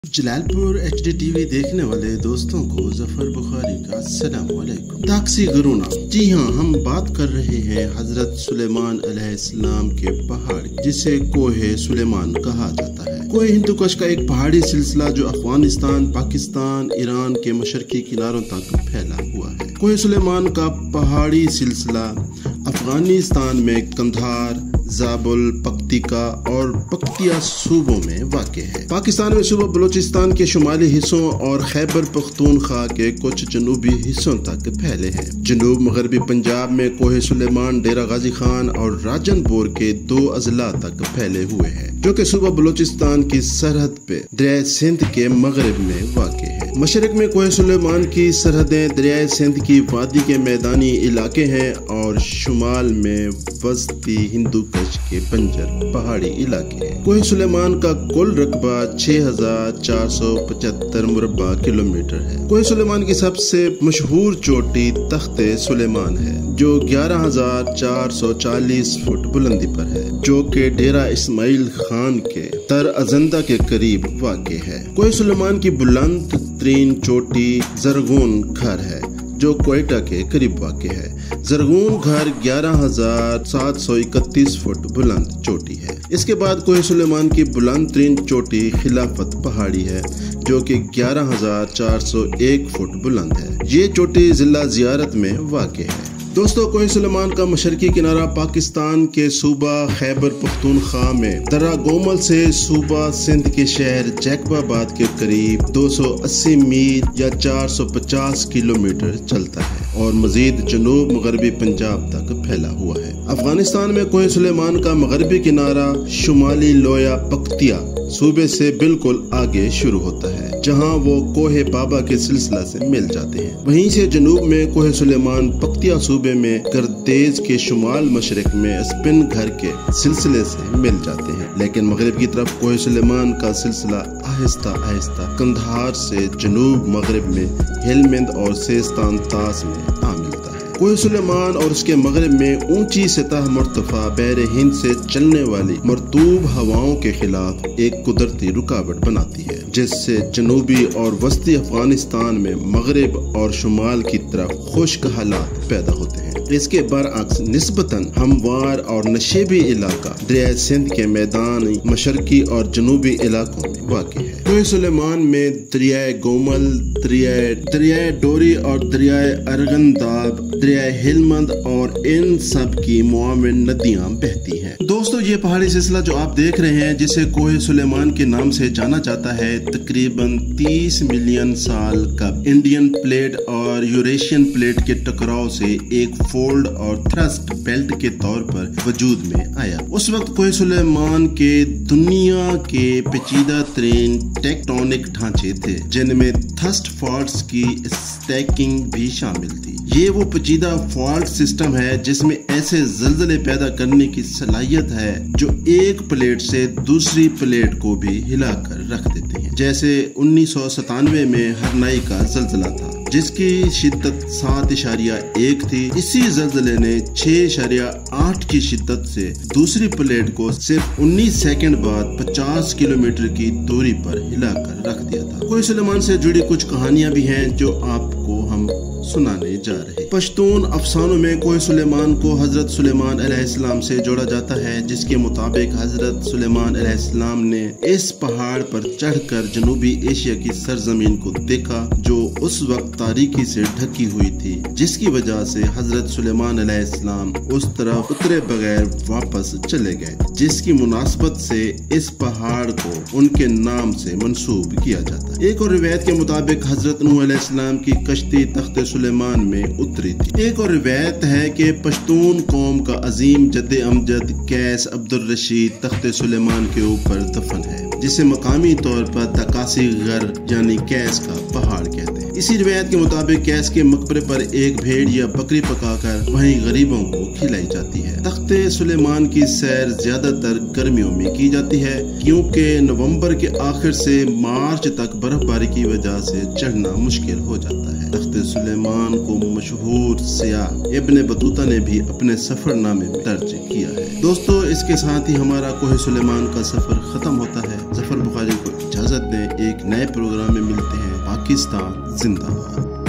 Jalalpur HD TV دیکھنے والے دوستوں کو ظفر بخاری کا السلام علیکم۔ تاکسی گرونا، جی ہاں، ہم بات کر رہے ہیں حضرت سلیمان علیہ السلام کے پہاڑ جسے کوہ سلیمان کہا جاتا ہے۔ کوہ ہندوکش کا ایک پہاڑی سلسلہ جو افغانستان، پاکستان، ایران کے مشرقی کناروں تک پھیلا ہوا ہے۔ کوہ سلیمان کا پہاڑی سلسلہ افغانستان میں قندھار، زابل، پکتیکا اور پکتیا صوبوں میں واقع ہے۔ پاکستان میں صوبہ بلوچستان کے شمالی حصوں اور خیبر پختونخوا کے کچھ جنوبی حصوں تک پھیلے ہیں۔ جنوب مغربی پنجاب میں کوہ سلیمان ڈیرہ غازی خان اور راجن پور کے 2 اضلاع تک پھیلے ہوئے ہیں، جو کہ صوبہ بلوچستان کی سرحد پہ دریائے سندھ کے مغرب میں واقع ہے۔ مشرق میں کوہ سلیمان کی سرحدیں دریائے سندھ کی وادی کے میدانی علاقے ہیں اور شمال میں وسطی ہندوکش کے بنجر پہاڑی علاقے ہیں۔ کوہ سلیمان کا کل رقبہ 6475 مربع کلومیٹر ہے۔ کوہ سلیمان کی سب سے مشہور چوٹی تخت سلیمان ہے، جو 11440 فٹ بلندی پر ہے، جو کہ ڈیرہ اسماعیل خان کے تر ازندہ کے قریب واقع ہے۔ کوہ سلیمان کی بلند ترین چوٹی زرغون گھر ہے، جو کوئٹہ کے قریب واقع ہے۔ زرغون گھر 11731 فٹ بلند چوٹی ہے۔ اس کے بعد کوہ سلیمان کی بلند ترین چوٹی خلافت پہاڑی ہے، جو کہ 11401 فٹ بلند ہے۔ یہ چوٹی ضلع زیارت میں واقع ہے۔ دوستو، کوہ سلیمان کا مشرقی کنارہ پاکستان کے صوبہ خیبر پختونخوا میں درہ گومل سے صوبہ سندھ کے شہر جیکب آباد کے قریب 280 میل یا 450 کلومیٹر چلتا ہے اور مزید جنوب مغربی پنجاب تک پھیلا ہوا ہے۔ افغانستان میں کوہ سلیمان کا مغربی کنارہ شمالی لویا پکتیا صوبے سے بالکل آگے شروع ہوتا ہے، جہاں وہ کوہ بابا کے سلسلہ سے مل جاتے ہیں۔ وہیں سے جنوب میں کوہ سلیمان پکتیا صوبے میں گردیز کے شمال مشرق میں اسپن گھر کے سلسلے سے مل جاتے ہیں، لیکن مغرب کی طرف کوہ سلیمان کا سلسلہ آہستہ آہستہ قندھار سے جنوب مغرب میں ہلمند اور سیستان طاس میں آ ملتا ہے۔ کوہ سلیمان اور اس کے مغرب میں اونچی سطح مرتفع بحر ہند سے چلنے والی مرطوب ہواؤں کے خلاف ایک قدرتی رکاوٹ بناتی ہے، جس سے جنوبی اور وسطی افغانستان میں مغرب اور شمال کی طرف خشک حالات پیدا ہوتے ہیں۔ اس کے برعکس نسبتاً ہموار اور نشیبی علاقہ دریائے سندھ کے میدانی مشرقی اور جنوبی علاقوں میں واقع ہے۔ کوہ سلیمان میں دریائے گومل، دریائے ڈوری اور دریائے ارغنداب، دریائے ہلمند اور ان سب کی معاون ندیاں بہتی ہیں۔ دوستو، یہ پہاڑی سلسلہ جو آپ دیکھ رہے ہیں، جسے کوہ سلیمان کے نام سے جانا جاتا ہے، تقریباً 30 ملین سال قبل انڈین پلیٹ اور یوریشین پلیٹ کے ٹکراؤ سے ایک فولڈ اور تھرسٹ بیلٹ کے طور پر وجود میں آیا۔ اس وقت کوہ سلیمان کے دنیا کے پیچیدہ ترین ٹیکٹونک ڈھانچے تھے، جن میں تھرسٹ فالٹس کی اسٹیکنگ بھی شامل تھی۔ یہ وہ پیچیدہ فالٹ سسٹم ہے جس میں ایسے زلزلے پیدا کرنے کی صلاحیت ہے جو ایک پلیٹ سے دوسری پلیٹ کو بھی ہلا کر رکھ دیتے ہیں، جیسے 1997 میں ہرنائی کا زلزلہ تھا، جس کی شدت 7.1 تھی۔ اسی زلزلے نے 6.8 کی شدت سے دوسری پلیٹ کو صرف 19 سیکنڈ بعد 50 کلومیٹر کی دوری پر ہلا کر رکھ دیا تھا۔ کوہ سلیمان سے جڑی کچھ کہانیاں بھی ہیں جو آپ کو ہم سنانے جا رہے۔ پشتون افسانوں میں کوہ سلیمان کو حضرت سلیمان علیہ السلام سے جوڑا جاتا ہے، جس کے مطابق حضرت سلیمان علیہ السلام نے اس پہاڑ پر چڑھ کر جنوبی ایشیا کی سرزمین کو دیکھا، جو اس وقت تاریکی سے ڈھکی ہوئی تھی، جس کی وجہ سے حضرت سلیمان علیہ السلام اس طرف اترے بغیر واپس چلے گئے، جس کی مناسبت سے اس پہاڑ کو ان کے نام سے منسوب کیا جاتا ہے۔ ایک اور روایت کے مطابق حضرت نوح علیہ السلام کی کشتی تخت سلیمان میں اتری تھی۔ ایک اور روایت ہے کہ پشتون قوم کا عظیم جد امجد قیس عبد الرشید تخت سلیمان کے اوپر دفن ہے، جسے مقامی طور پر تکاسی غر یعنی قیس کا پہاڑ کہتے ہیں۔ اسی روایت کے مطابق قیس کے مقبرے پر ایک بھیڑ یا بکری پکا کر وہیں غریبوں کو کھلائی جاتی ہے۔ تخت سلیمان کی سیر زیادہ تر گرمیوں میں کی جاتی ہے، کیونکہ نومبر کے آخر سے مارچ تک برف باری کی وجہ سے چڑھنا مشکل ہو جاتا ہے۔ تخت سلیمان کو مشہور سیاح ابن بطوطہ نے بھی اپنے سفر نامے میں درج کیا ہے۔ دوستو اس کے ساتھ ہی ہمارا کوہ سلیمان کا سفر ختم ہوتا ہے۔ ظفر بخاری کو اجازت دیں، ایک نئے پروگرام میں ملتے ہیں۔ پاکستان زندہ باد۔